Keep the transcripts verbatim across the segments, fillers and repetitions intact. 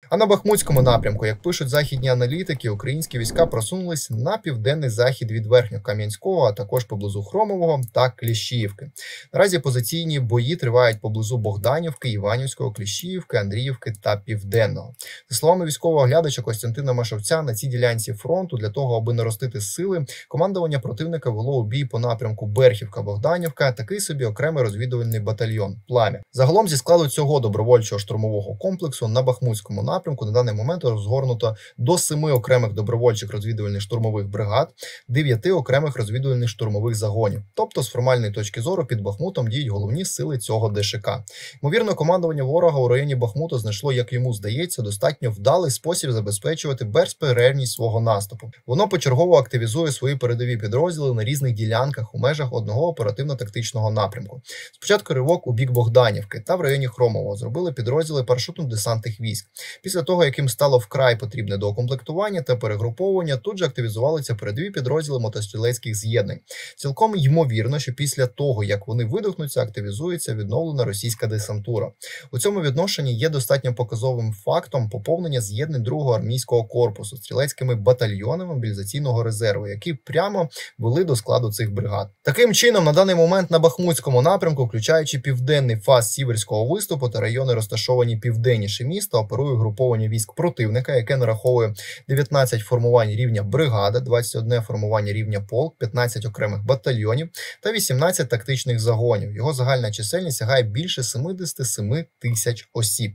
А на Бахмутському напрямку, як пишуть західні аналітики, українські війська просунулись на південний захід від Верхньокам'янського, а також поблизу Хромового та Кліщіївки. Наразі позиційні бої тривають поблизу Богданівки, Іванівського, Кліщіївки, Андріївки та Південного. За словами військового оглядача Костянтина Машовця, на цій ділянці фронту для того, аби наростити сили, командування противника вело у бій по напрямку Берхівка-Богданівка, такий собі окремий розвідувальний батальйон «Пламя». Загалом зі складу цього добровольчого штурмового комплексу на Бахмутському напрямку на даний момент розгорнуто до семи окремих добровольчих розвідувальних штурмових бригад, дев'яти окремих розвідувальних штурмових загонів. Тобто, з формальної точки зору, під Бахмутом діють головні сили цього Де Ше Ка. Ймовірно, командування ворога у районі Бахмута знайшло, як йому здається, достатньо вдалий спосіб забезпечувати безперервність свого наступу. Воно почергово активізує свої передові підрозділи на різних ділянках у межах одного оперативно-тактичного напрямку. Спочатку ривок у бік Богданівки та в районі Хромового зробили підрозділи парашютно-десантних військ. Після того, як їм стало вкрай потрібне доукомплектування та перегруповування, тут же активізувалися передові підрозділи мотострілецьких з'єднань. Цілком ймовірно, що після того, як вони видохнуться, активізується відновлена російська десантура. У цьому відношенні є достатньо показовим фактом поповнення з'єднань другого армійського корпусу стрілецькими батальйонами мобілізаційного резерву, які прямо вели до складу цих бригад. Таким чином, на даний момент на Бахмутському напрямку, включаючи південний фас Сіверського виступу та райони, розташовані південніше міста, оперує груповання військ противника, яке нараховує дев'ятнадцять формувань рівня бригада, двадцять одне формування рівня полк, п'ятнадцять окремих батальйонів та вісімнадцять тактичних загонів. Його загальна чисельність сягає більше сімдесят сім тисяч осіб.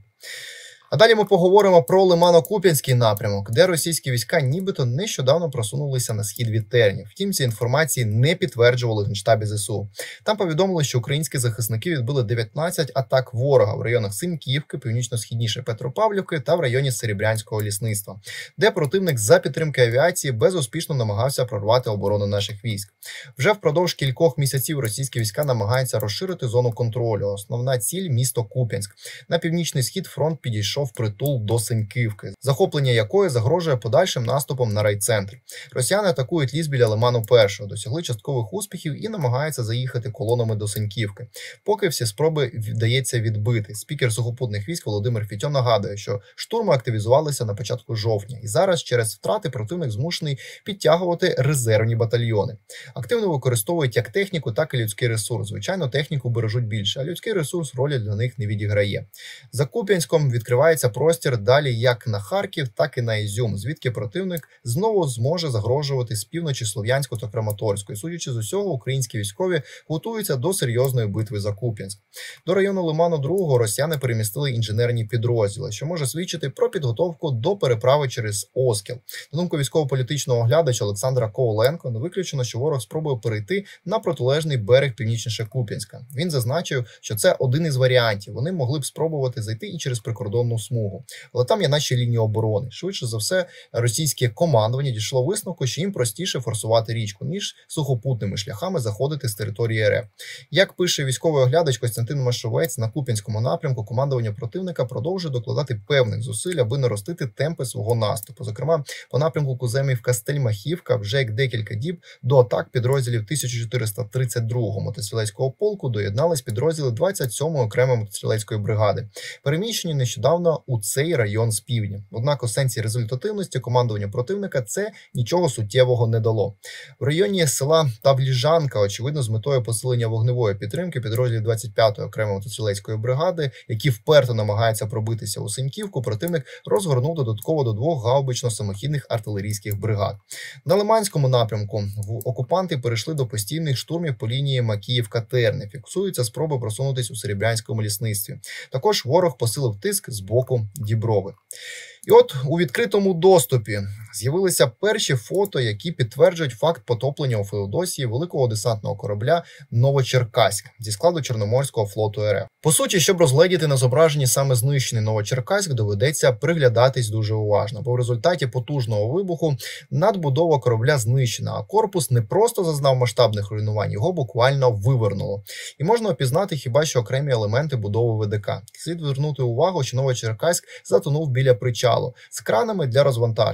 А далі ми поговоримо про Лимано-Куп'янський напрямок, де російські війська нібито нещодавно просунулися на схід від Тернів. Втім, ці інформації не підтверджували в Генштабі Зе Се У. Там повідомили, що українські захисники відбили дев'ятнадцять атак ворога в районах Синьківки, північно-східніше Петропавлівки та в районі Серебрянського лісництва, де противник за підтримки авіації безуспішно намагався прорвати оборону наших військ. Вже впродовж кількох місяців російські війська намагаються розширити зону контролю. Основна ціль – місто Куп'янськ. На північний схід фронт підійшов впритул до Синьківки, захоплення якої загрожує подальшим наступом на райцентр. Росіяни атакують ліс біля Лиману першого, досягли часткових успіхів і намагаються заїхати колонами до Синьківки. Поки всі спроби вдається відбити. Спікер сухопутних військ Володимир Фітьо нагадує, що штурми активізувалися на початку жовтня, і зараз через втрати противник змушений підтягувати резервні батальйони. Активно використовують як техніку, так і людський ресурс. Звичайно, техніку бережуть більше, а людський ресурс ролі для них не відіграє. За Куп'янськом відкривається простір далі як на Харків, так і на Ізюм, звідки противник знову зможе загрожувати з півночі Слов'янську та Краматорську. І, судячи з усього, українські військові готуються до серйозної битви за Куп'янськ. До району Лиману другого росіяни перемістили інженерні підрозділи, що може свідчити про підготовку до переправи через Оскіл. На думку військово-політичного оглядача Олександра Коваленко, не виключено, що ворог спробує перейти на протилежний берег північніше Куп'янська. Він зазначив, що це один із варіантів. Вони могли б спробувати зайти і через прикордонну смугу. Але там є наші лінії оборони. Швидше за все, російське командування дійшло висновку, що їм простіше форсувати річку, ніж сухопутними шляхами заходити з території РФ. Як пише військовий оглядач Костянтин Машовець, на Куп'янському напрямку командування противника продовжує докладати певних зусиль, аби наростити темпи свого наступу. Зокрема, по напрямку Куземівка-Стельмахівка вже як декілька діб до атак підрозділів тисяча чотириста тридцять другого мотострілецького полку доєднались підрозділи двадцять сьомої окремої мотострілецької бригади, переміщені нещодавно у цей район з півдня. Однак у сенсі результативності командування противника це нічого суттєвого не дало. В районі села Тавліжанка, очевидно, з метою посилення вогневої підтримки підрозділів двадцять п'ятої окремої мотострілецької бригади, які вперто намагаються пробитися у Синьківку, противник розгорнув додатково до двох гаубично-самохідних артилерійських бригад. На Лиманському напрямку окупанти перейшли до постійних штурмів по лінії Макіївка-Терни. Фіксуються спроби просунутись у Серебрянському лісництві. Також ворог посилив тиск з боку Діброви. І от у відкритому доступі з'явилися перші фото, які підтверджують факт потоплення у Феодосії великого десантного корабля «Новочеркаськ» зі складу Чорноморського флоту РФ. По суті, щоб розгледіти на зображенні саме знищений Новочеркаськ, доведеться приглядатись дуже уважно, бо в результаті потужного вибуху надбудова корабля знищена, а корпус не просто зазнав масштабних руйнувань, його буквально вивернуло. І можна опізнати хіба що окремі елементи будови ВДК. Слід звернути увагу, що Новочеркаськ затонув біля причалу з кранами для розвантаження, що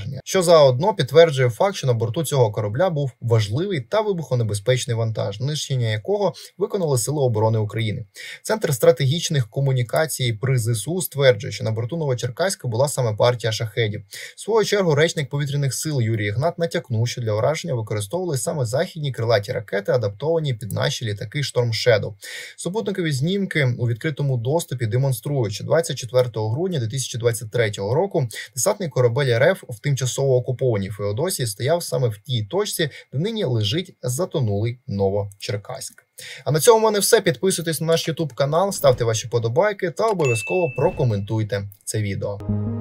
заодно підтверджує факт, що на борту цього корабля був важливий та вибухонебезпечний вантаж, нищення якого виконали Сили оборони України. Центр стратегічних комунікацій при ЗСУ стверджує, що на борту Новочеркаська була саме партія шахедів. В свою чергу речник повітряних сил Юрій Ігнат натякнув, що для ураження використовували саме західні крилаті ракети, адаптовані під наші літаки Storm Shadow. Супутникові знімки у відкритому доступі демонструють, що двадцять четвертого грудня дві тисячі двадцять третього року десантний корабель РФ в тимчасово окупованій Феодосії стояв саме в тій точці, де нині лежить затонулий Новочеркаськ. А на цьому в мене все. Підписуйтесь на наш ютуб канал, ставте ваші подобайки та обов'язково прокоментуйте це відео.